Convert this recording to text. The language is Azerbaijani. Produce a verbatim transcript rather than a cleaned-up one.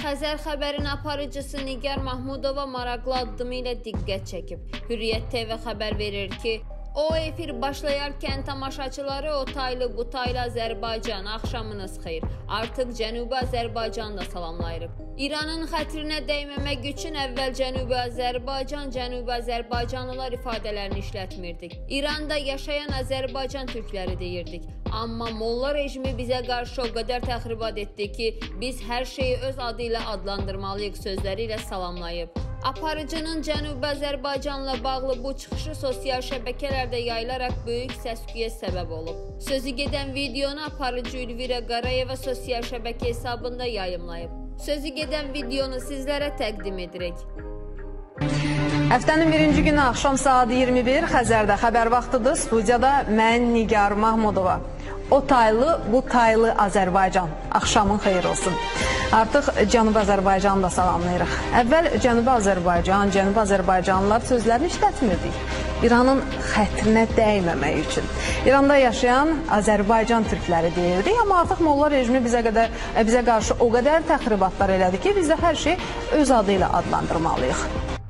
Xəzər xəbərin aparıcısı Nigar Mahmudova maraqlı addımı ilə diqqət çəkib. Hürriyyət T V xəbər verir ki, o efir başlayarkən tamaşaçıları o taylı bu taylı Azərbaycan axşamınız xeyir. Artıq Cənubi Azərbaycanı da salamlayırıq. İranın xətrinə dəyməmək üçün əvvəl Cənubi Azərbaycan, Cənubi Azərbaycanlılar ifadələrini işlətmirdik. İranda yaşayan Azərbaycan türkləri deyirdik. Amma Molla rejimi bizə qarşı o qədər təxribat etdi ki, biz hər şeyi öz adı ilə adlandırmalıyıq sözləri ilə salamlayıb. Aparıcının Cənubi Azərbaycanla bağlı bu çıxışı sosial şəbəkələrdə yayılaraq böyük səs-küyə səbəb olub. Sözü gedən videonu aparıcı Ülvira Qarayeva sosial şəbəkə hesabında yayımlayıb. Sözü gedən videonu sizlərə təqdim edirik. Həftənin birinci günü axşam saat iyirmi bir Xəzərdə xəbər vaxtıdır. Studiyada mən Nigar Mahmudova. O taylı, bu taylı Azərbaycan. Axşamın xeyir olsun. Artıq Cənubi Azərbaycanı da salamlayırıq. Əvvəl Cənubi Azərbaycan, Cənubi Azərbaycanlılar sözlərini işlətmirdik. İranın xətrinə dəyməmək üçün. İranda yaşayan Azərbaycan türkləri deyirdik, amma artıq Molla rejimi bizə, qədər, bizə qarşı o qədər təxribatlar elədi ki, biz də hər şeyi öz adı ilə adlandırmalıyıq.